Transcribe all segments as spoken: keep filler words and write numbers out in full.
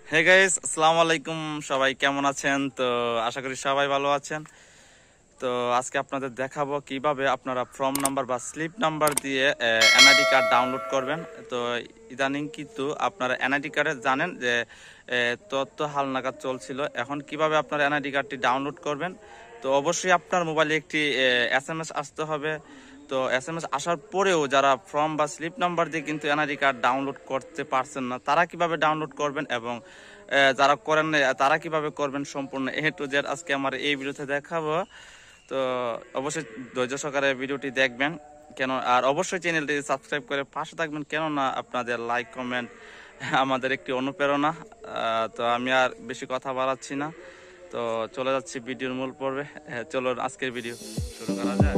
Hey guys, আসসালামু আলাইকুম। সবাই কেমন আছেন? তো আশা করি সবাই ভালো আছেন। তো আজকে আপনাদের দেখাবো কিভাবে আপনারা ফর্ম নাম্বার বা স্লিপ নাম্বার দিয়ে এনআইডি কার্ড ডাউনলোড করবেন। তো ইদানিং কিন্তু আপনারা এনআইডি কার্ডে জানেন যে তথ্য হালনাগাদ চলছিল। এখন কিভাবে আপনারা এনআইডি কার্ডটি ডাউনলোড করবেন, তো অবশ্যই আপনার মোবাইলে একটি এস এম এস আসতে হবে। তো এস এম এস আসার পরেও যারা ফর্ম বা স্লিপ নাম্বার দিয়ে কিন্তু এনআইডি কার্ড ডাউনলোড করতে পারছেন না, তারা কিভাবে ডাউনলোড করবেন এবং যারা করেন তারা কিভাবে করবেন, সম্পূর্ণ এ টু জেড আজকে আমার এই ভিডিওতে দেখাবো। তো অবশ্যই ধৈর্য সহকারে ভিডিওটি দেখবেন কেন, আর অবশ্যই চ্যানেলটি সাবস্ক্রাইব করে পাশে থাকবেন, কেননা আপনাদের লাইক কমেন্ট আমাদের একটি অনুপ্রেরণা। তো আমি আর বেশি কথা বাড়াচ্ছি না, তো চলে যাচ্ছি ভিডিওর মূল পর্বে। চলো আজকের ভিডিও শুরু করা যায়।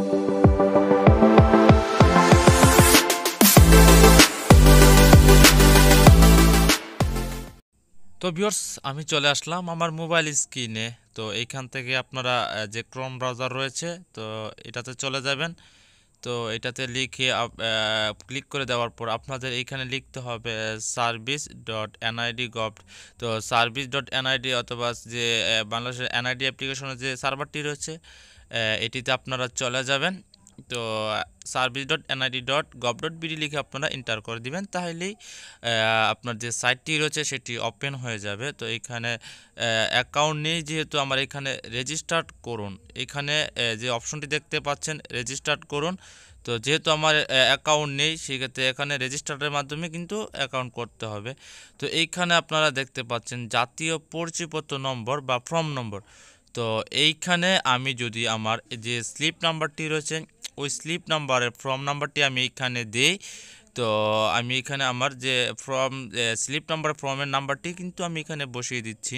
তো ভিউয়ার্স, আমি চলে আসলাম আমার মোবাইল স্ক্রিনে। তো এইখান থেকে আপনারা যে ক্রোম ব্রাউজার রয়েছে, তো এটাতে চলে যাবেন। তো এটাতে লিখে ক্লিক করে দেওয়ার পর আপনাদের এইখানে লিখতে হবে সার্ভিস ডট এনআইডি গভ। তো সার্ভিস ডট এনআইডি অথবা যে বাংলাদেশের এনআইডি অ্যাপ্লিকেশনের যে সার্ভারটি রয়েছে, এটিতে আপনারা চলে যাবেন। তো service dot NID dot gov dot BD লিখে আপনারা এন্টার করে দিবেন, তাহলেই আপনার যে সাইটটি রয়েছে সেটি ওপেন হয়ে যাবে। তো এখানে অ্যাকাউন্ট নেই, যেহেতু আমার এখানে রেজিস্টার্ড করুন, এখানে যে অপশনটি দেখতে পাচ্ছেন রেজিস্টার্ড করুন। তো যেহেতু আমার অ্যাকাউন্ট নেই, সেক্ষেত্রে এখানে রেজিস্টারের মাধ্যমে কিন্তু অ্যাকাউন্ট করতে হবে। তো এইখানে আপনারা দেখতে পাচ্ছেন জাতীয় পরিচয়পত্র নম্বর বা ফর্ম নম্বর। তো এইখানে আমি যদি আমার যে স্লিপ নাম্বারটি রয়েছে, ওই স্লিপ নাম্বারের ফর্ম নাম্বারটি আমি এইখানে দিই। তো আমি এখানে আমার যে ফর্ম স্লিপ নাম্বার ফর্মের নাম্বারটি কিন্তু আমি এখানে বসিয়ে দিচ্ছি।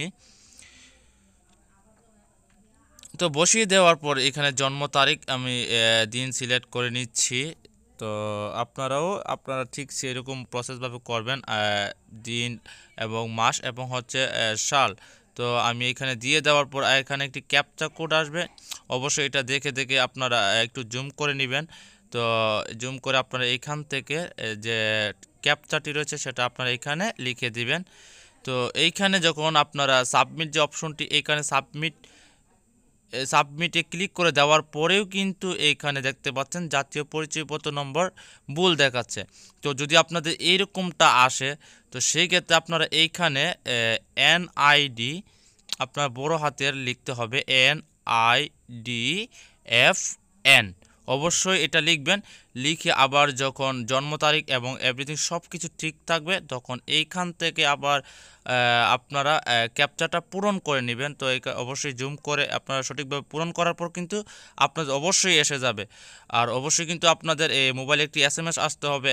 তো বসিয়ে দেওয়ার পর এখানে জন্ম তারিখ আমি দিন সিলেক্ট করে নিচ্ছি। তো আপনারাও আপনারা ঠিক সেরকম প্রসেসভাবে করবেন, দিন এবং মাস এবং হচ্ছে সাল। তো আমি এখানে দিয়ে দেওয়ার পর এখানে একটি ক্যাপচা কোড আসবে, অবশ্যই এটা দেখে দেখে আপনারা একটু জুম করে নেবেন। তো জুম করে আপনারা এইখান থেকে যে ক্যাপচাটি রয়েছে সেটা আপনারা এখানে লিখে দিবেন। তো এইখানে যখন আপনারা সাবমিট যে অপশনটি, এইখানে সাবমিট সাবমিটে ক্লিক করে দেওয়ার পরেও কিন্তু এইখানে দেখতে পাচ্ছেন জাতীয় পরিচয়পত্র নম্বর ভুল দেখাচ্ছে। তো যদি আপনাদের এইরকমটা আসে, তো সেই ক্ষেত্রে আপনারা এইখানে এনআইডি আপনার বড় হাতের লিখতে হবে, N I D F N, অবশ্যই এটা লিখবেন। লিখে আবার যখন জন্ম তারিখ এবং এভরিথিং সব কিছু ঠিক থাকবে, তখন এইখান থেকে আবার আপনারা ক্যাপচাটা পূরণ করে নেবেন। তো অবশ্যই জুম করে আপনারা সঠিকভাবে পূরণ করার পর কিন্তু আপনাদের অবশ্যই এসে যাবে। আর অবশ্যই কিন্তু আপনাদের এই মোবাইলে একটি এস এম এস আসতে হবে।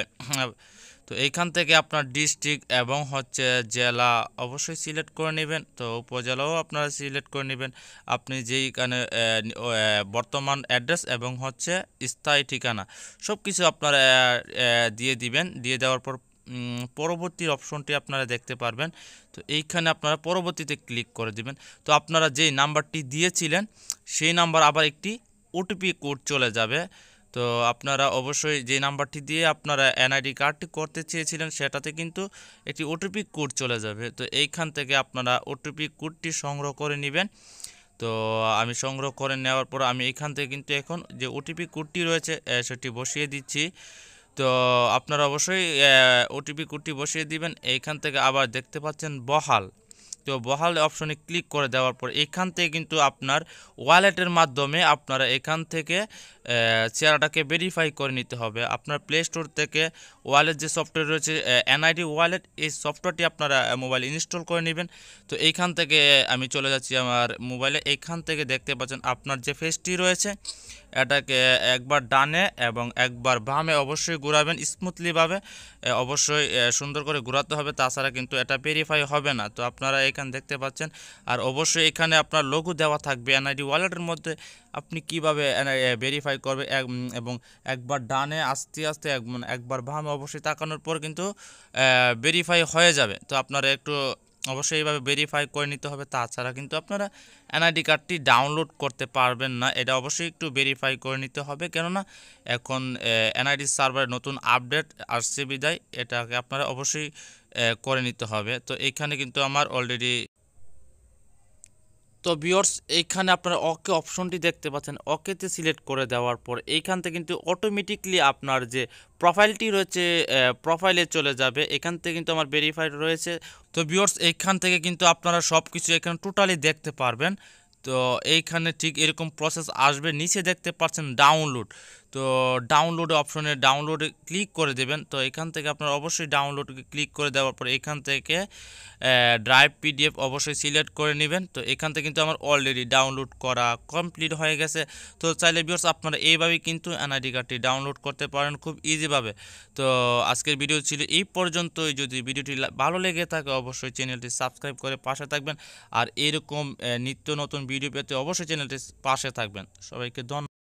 তো এইখান থেকে আপনার ডিস্ট্রিক্ট এবং হচ্ছে জেলা অবশ্যই সিলেক্ট করে নেবেন। তো উপজেলাও আপনারা সিলেক্ট করে নেবেন, আপনি যেইখানে বর্তমান অ্যাড্রেস এবং হচ্ছে স্থায়ী ঠিকানা সব কিছু আপনারা দিয়ে দিবেন। দিয়ে দেওয়ার পর পরবর্তী অপশনটি আপনারা দেখতে পারবেন। তো এইখানে আপনারা পরবর্তীতে ক্লিক করে দিবেন। তো আপনারা যেই নাম্বারটি দিয়েছিলেন সেই নাম্বার আবার একটি ওটিপি কোড চলে যাবে। তো আপনারা অবশ্যই যে নাম্বারটি দিয়ে আপনারা এনআইডি কার্ডটি করতে চেয়েছিলেন সেটাতে কিন্তু একটি ওটিপি কোড চলে যাবে। তো এইখান থেকে আপনারা ওটিপি কোডটি সংগ্রহ করে নেবেন। তো আমি সংগ্রহ করে নেওয়ার পর আমি এইখান থেকে কিন্তু এখন যে ওটিপি কোডটি রয়েছে সেটি বসিয়ে দিচ্ছি। তো আপনারা অবশ্যই ওটিপি কোডটি বসিয়ে দিবেন। এইখান থেকে আবার দেখতে পাচ্ছেন বহাল। তো বহাল অপশনে ক্লিক করে দেওয়ার পর এখান থেকে কিন্তু আপনার ওয়ালেটের মাধ্যমে আপনারা এখান থেকে চেহারাটাকে ভেরিফাই করে নিতে হবে। আপনার প্লে স্টোর থেকে ওয়ালেট যে সফটওয়্যার রয়েছে এনআইডি ওয়ালেট, এই সফটওয়্যারটি আপনারা মোবাইল ইনস্টল করে নেবেন। তো এইখান থেকে আমি চলে যাচ্ছি আমার মোবাইলে। এইখান থেকে দেখতে পাচ্ছেন আপনার যে ফেসটি রয়েছে এটাকে একবার ডানে এবং একবার বামে অবশ্যই ঘোরাবেন স্মুথলিভাবে, অবশ্যই সুন্দর করে ঘোরাতে হবে, তাছাড়া কিন্তু এটা ভেরিফাই হবে না। তো আপনারা এখানে দেখতে পাচ্ছেন, আর অবশ্যই এখানে আপনার লোগো দেওয়া থাকবে এনআইডি ওয়ালেটের মধ্যে। আপনি কিভাবে ভেরিফাই করবে এবং একবার ডানে আস্তে আস্তে একবার বামে অবশ্যই তাকানোর পর কিন্তু ভেরিফাই হয়ে যাবে। তো আপনারা একটু অবশ্যই এইভাবে ভেরিফাই করে নিতে হবে, তাছাড়া কিন্তু আপনারা এনআইডি কার্ডটি ডাউনলোড করতে পারবেন না। এটা অবশ্যই একটু ভেরিফাই করে নিতে হবে, কেননা এখন এনআইডি সার্ভারে নতুন আপডেট আসছে বিদায় এটাকে আপনারা অবশ্যই করে নিতে হবে। তো এইখানে কিন্তু আমার অলরেডি, তো ভিউয়ার্স এইখানে আপনারা ওকে অপশনটি দেখতে পাচ্ছেন, ওকেতে সিলেক্ট করে দেওয়ার পর এইখান থেকে কিন্তু অটোমেটিকলি আপনার যে প্রোফাইলটি রয়েছে প্রোফাইলে চলে যাবে। এখান থেকে কিন্তু আমার ভেরিফাইড রয়েছে। তো ভিউয়ার্স এইখান থেকে কিন্তু আপনারা সব কিছু এখানে টোটালি দেখতে পারবেন। তো এইখানে ঠিক এরকম প্রসেস আসবে। নিচে দেখতে পাচ্ছেন ডাউনলোড, তো ডাউনলোড অপশনে ডাউনলোডে ক্লিক করে দেবেন। তো এখান থেকে আপনারা অবশ্যই ডাউনলোডকে ক্লিক করে দেওয়ার পর এখান থেকে ড্রাইভ পিডিএফ অবশ্যই সিলেক্ট করে নেবেন। তো এখান থেকে কিন্তু আমার অলরেডি ডাউনলোড করা কমপ্লিট হয়ে গেছে। তো চাইলে ভিউয়ার্স আপনারা এইভাবেই কিন্তু এনআইডি কার্ডটি ডাউনলোড করতে পারেন খুব ইজিভাবে। তো আজকের ভিডিও ছিল এই পর্যন্তই। যদি ভিডিওটি ভালো লেগে থাকে অবশ্যই চ্যানেলটি সাবস্ক্রাইব করে পাশে থাকবেন, আর এরকম নিত্য নতুন ভিডিও পেতে অবশ্যই চ্যানেলটি পাশে থাকবেন। সবাইকে ধন্যবাদ।